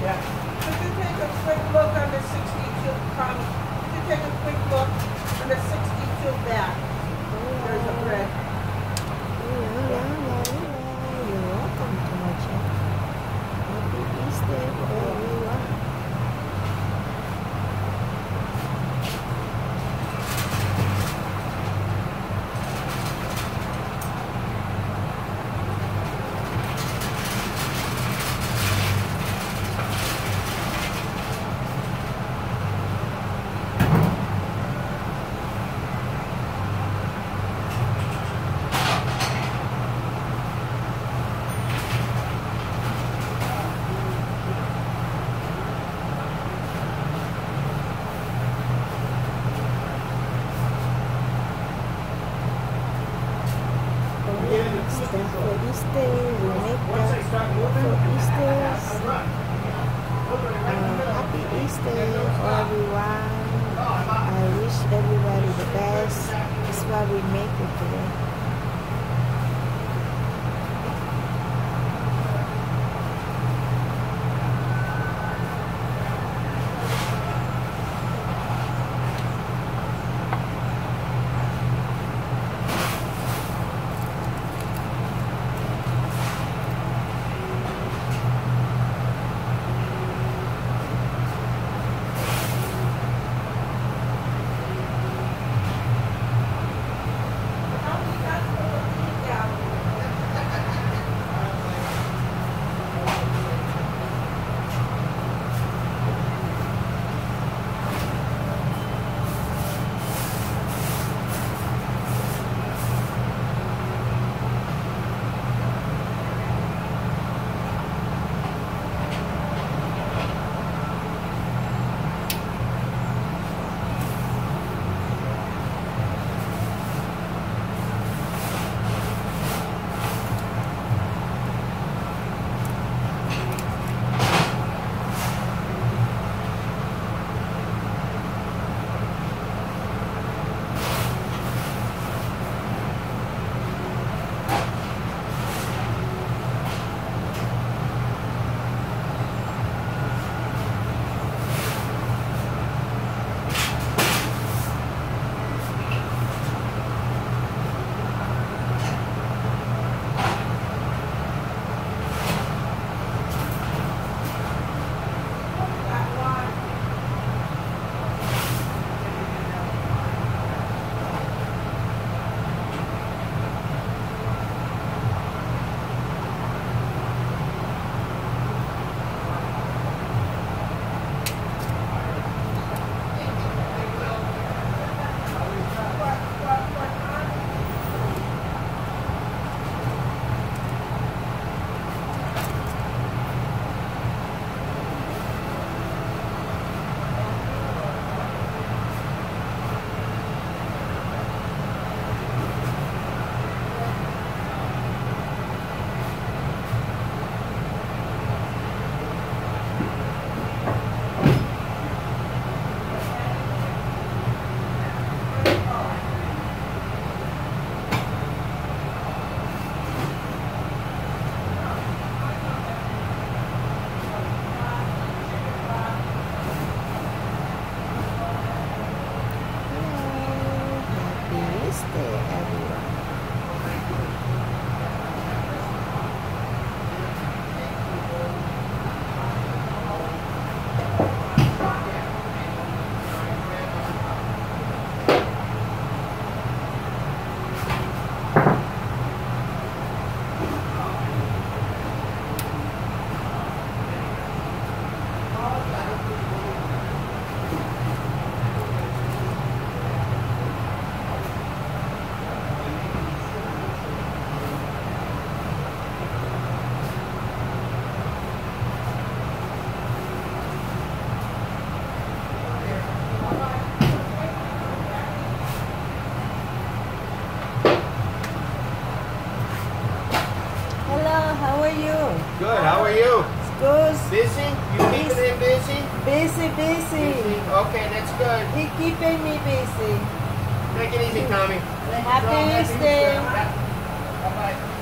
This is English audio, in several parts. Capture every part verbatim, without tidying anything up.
Could you take a quick look on the sixty-two, Tommy? Could you take a quick look on the sixty-two back? There's a bread. Yeah, yeah, yeah, yeah. You're welcome to my channel. Happy Easter, everyone. Stand for Easter, we make that for Easter. Uh, happy Easter, everyone. I wish everybody the best. That's why we make it today. Good, how are you? Good. Busy? You keeping him busy? Busy, busy. Busy. Okay, that's good. He keeping me busy. Take it easy, Tommy. Happy Easter. Bye-bye.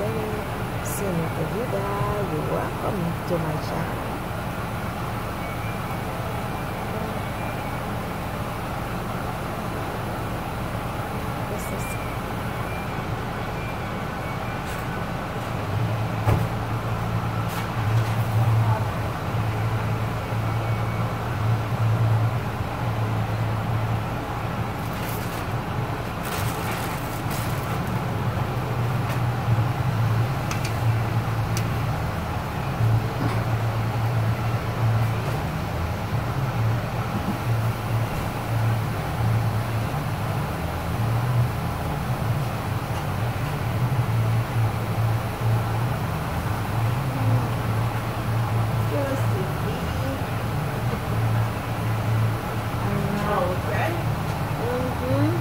day. Senator Vida, you're welcome to my channel. This is Okay. mm-hmm.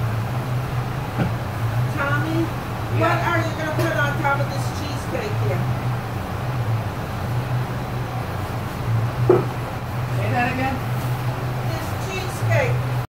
Tommy, what are you gonna put on top of this cheesecake here?